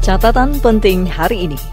Catatan penting hari ini.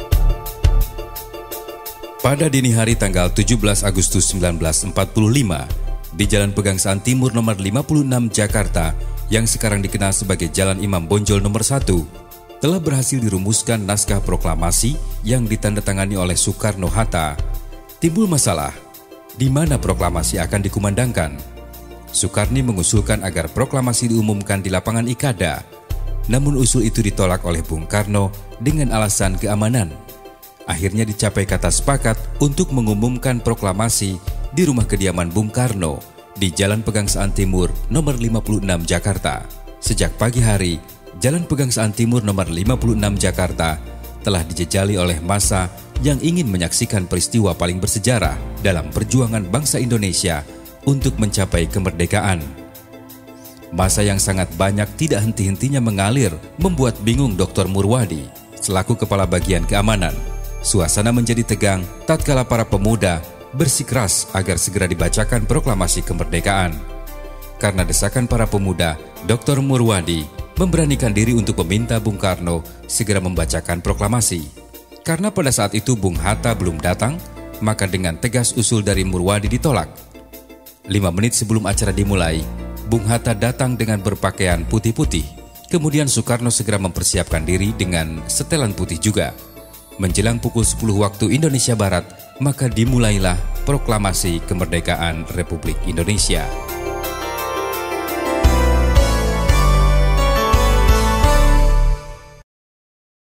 Pada dini hari tanggal 17 Agustus 1945, di Jalan Pegangsaan Timur nomor 56 Jakarta, yang sekarang dikenal sebagai Jalan Imam Bonjol nomor 1, telah berhasil dirumuskan naskah proklamasi yang ditandatangani oleh Soekarno-Hatta. Timbul masalah, di mana proklamasi akan dikumandangkan. Soekarni mengusulkan agar proklamasi diumumkan di lapangan Ikada. Namun usul itu ditolak oleh Bung Karno dengan alasan keamanan. Akhirnya dicapai kata sepakat untuk mengumumkan proklamasi di rumah kediaman Bung Karno di Jalan Pegangsaan Timur nomor 56 Jakarta. Sejak pagi hari, Jalan Pegangsaan Timur nomor 56 Jakarta telah dijejali oleh massa yang ingin menyaksikan peristiwa paling bersejarah dalam perjuangan bangsa Indonesia untuk mencapai kemerdekaan. Massa yang sangat banyak tidak henti-hentinya mengalir membuat bingung Dr. Murwadi selaku kepala bagian keamanan. Suasana menjadi tegang tatkala para pemuda bersikeras agar segera dibacakan proklamasi kemerdekaan. Karena desakan para pemuda, Dr. Murwadi memberanikan diri untuk meminta Bung Karno segera membacakan proklamasi. Karena pada saat itu Bung Hatta belum datang, maka dengan tegas usul dari Murwadi ditolak. 5 menit sebelum acara dimulai, Bung Hatta datang dengan berpakaian putih-putih. Kemudian Soekarno segera mempersiapkan diri dengan setelan putih juga. Menjelang pukul 10 waktu Indonesia Barat, maka dimulailah proklamasi kemerdekaan Republik Indonesia.